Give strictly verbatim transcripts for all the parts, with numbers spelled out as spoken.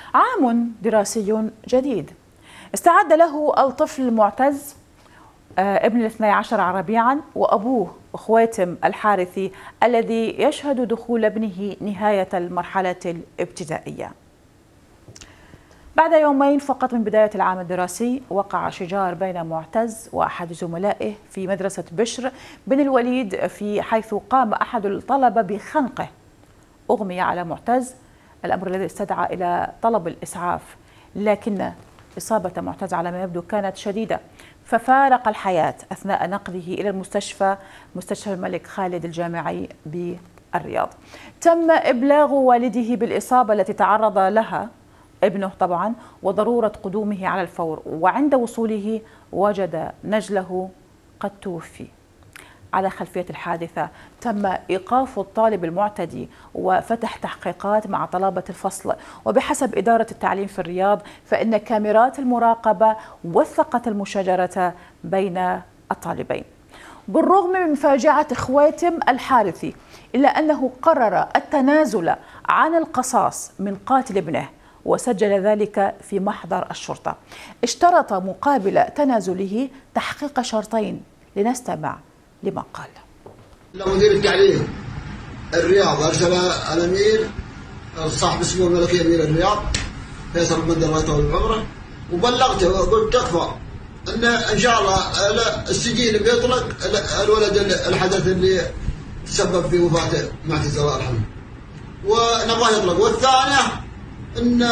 عام دراسي جديد استعد له الطفل معتز ابن الاثني عشر ربيعا وأبوه خواتم الحارثي الذي يشهد دخول ابنه نهاية المرحلة الابتدائية. بعد يومين فقط من بداية العام الدراسي وقع شجار بين معتز وأحد زملائه في مدرسة بشر بن الوليد، في حيث قام أحد الطلبة بخنقه. أغمي على معتز، الأمر الذي استدعى إلى طلب الإسعاف، لكن إصابة معتز على ما يبدو كانت شديدة، ففارق الحياة أثناء نقله إلى المستشفى مستشفى الملك خالد الجامعي بالرياض. تم إبلاغ والده بالإصابة التي تعرض لها ابنه طبعا وضرورة قدومه على الفور، وعند وصوله وجد نجله قد توفي. على خلفية الحادثة تم إيقاف الطالب المعتدي وفتح تحقيقات مع طلبة الفصل، وبحسب إدارة التعليم في الرياض فإن كاميرات المراقبة وثقت المشاجرة بين الطالبين. بالرغم من فاجعة خواتم الحارثي إلا أنه قرر التنازل عن القصاص من قاتل ابنه وسجل ذلك في محضر الشرطة. اشترط مقابل تنازله تحقيق شرطين، لنستمع لما قال. مدير التعليم الرياض أرسل الأمير صاحب السمو الملكي أمير الرياض فيصل بن درته العمرة، وبلغته وقلت تكفى أن إن شاء الله السجين بيطلق الولد الحدث اللي تسبب في وفاة معتز الله يرحمه ونبغاه يطلق. والثانية أن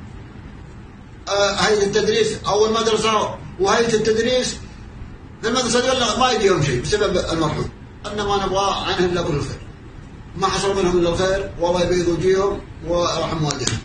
هيئة التدريس أو المدرسة وهيئة التدريس في المدرسة دول ما يجيهم شيء بسبب المرحوم، أن ما نبغى عنهم إلا كل الخير، ما حصل منهم إلا الخير، والله يبيض وجيهم ويرحم والديهم.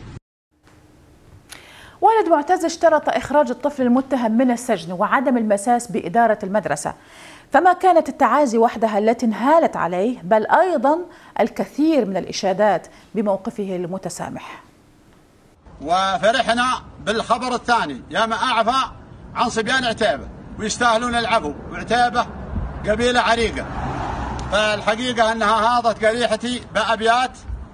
والد معتز اشترط إخراج الطفل المتهم من السجن وعدم المساس بإدارة المدرسة، فما كانت التعازي وحدها التي انهالت عليه، بل أيضا الكثير من الإشادات بموقفه المتسامح. وفرحنا بالخبر الثاني، يا ما أعفى عن صبيان عتيبة ويستاهلون العفو، وعتيبة قبيلة عريقة، فالحقيقة أنها هاضت قريحتي بأبيات،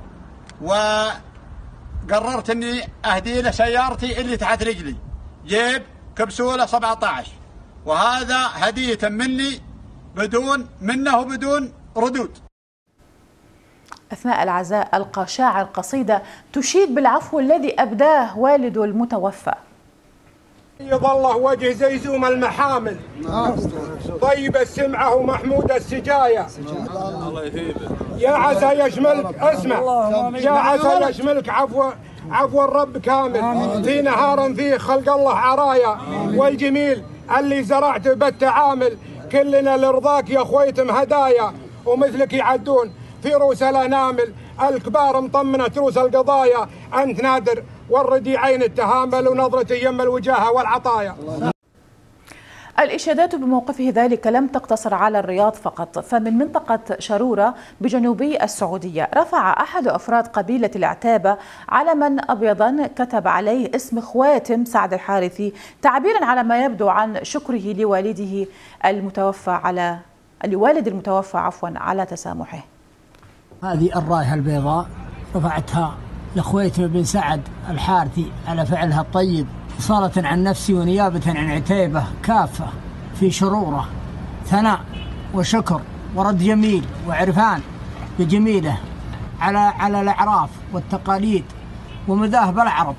وقررت أني أهدي له سيارتي اللي تحت رجلي جيب كبسولة سبعة عشر، وهذا هدية مني بدون منه وبدون ردود. أثناء العزاء ألقى شاعر قصيدة تشيد بالعفو الذي أبداه والد المتوفى. يظل وجه زيزوم المحامل طيب السمعة ومحمود السجايا، يا عسى يشملك اسمع يا عسى يشملك عفو عفو الرب كامل في نهار فيه خلق الله عرايا، والجميل اللي زرعته بالتعامل كلنا لرضاك يا خويتم هدايا، ومثلك يعدون في روس الانامل الكبار مطمنة روس القضايا، انت نادر والردي عين التهامل ونظرة يم الوجاهة والعطايا. الإشادات بموقفه ذلك لم تقتصر على الرياض فقط، فمن منطقة شرورة بجنوبي السعودية رفع أحد أفراد قبيلة العتابة علما أبيضا كتب عليه اسم خواتم سعد الحارثي، تعبيرا على ما يبدو عن شكره لوالده المتوفى على لوالد المتوفى عفوا على تسامحه. هذه الراية البيضاء رفعتها لخويتم بن سعد الحارثي على فعلها الطيب، صالة عن نفسي ونيابة عن عتيبة كافة في شروره، ثناء وشكر ورد جميل وعرفان بجميله على على الأعراف والتقاليد ومذاهب العرب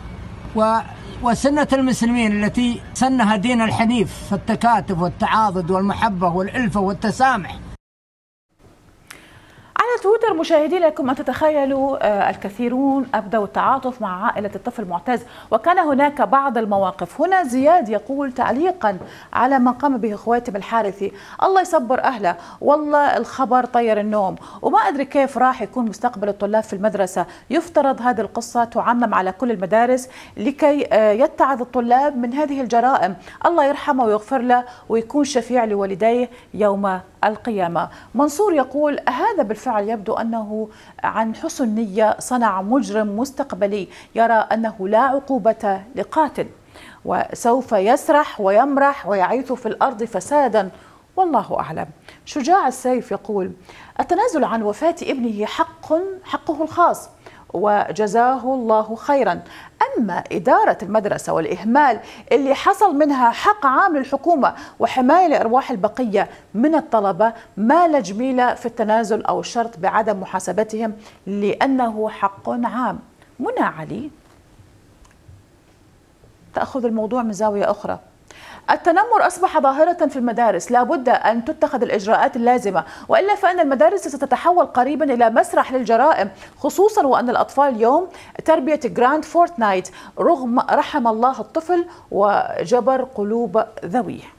وسنة المسلمين التي سنها دين الحنيف، فالتكاتف والتعاضد والمحبة والألفة والتسامح. على تويتر مشاهدي لكم أن تتخيلوا الكثيرون أبدوا التعاطف مع عائلة الطفل معتز، وكان هناك بعض المواقف. هنا زياد يقول تعليقا على ما قام به خواتم الحارثي: الله يصبر أهله، والله الخبر طير النوم، وما أدري كيف راح يكون مستقبل الطلاب في المدرسة. يفترض هذه القصة تعمم على كل المدارس لكي يتعظ الطلاب من هذه الجرائم. الله يرحمه ويغفر له ويكون شفيع لوالديه يوم القيامة. منصور يقول: هذا بالفعل يبدو أنه عن حسن نية صنع مجرم مستقبلي يرى أنه لا عقوبة لقاتل، وسوف يسرح ويمرح ويعيث في الأرض فسادا، والله أعلم. شجاع السيف يقول: التنازل عن وفاة ابنه حق حقه الخاص، وجزاه الله خيرا. أما إدارة المدرسة والإهمال اللي حصل منها حق عام للحكومة وحماية لأرواح البقية من الطلبة ما لا جميلة في التنازل أو الشرط بعدم محاسبتهم لأنه حق عام. منى علي تأخذ الموضوع من زاوية أخرى. التنمر أصبح ظاهرة في المدارس، لا بد أن تتخذ الإجراءات اللازمة، وإلا فإن المدارس ستتحول قريبا إلى مسرح للجرائم، خصوصا وأن الأطفال اليوم تربية جراند فورتنايت رغم رحم الله الطفل وجبر قلوب ذويه.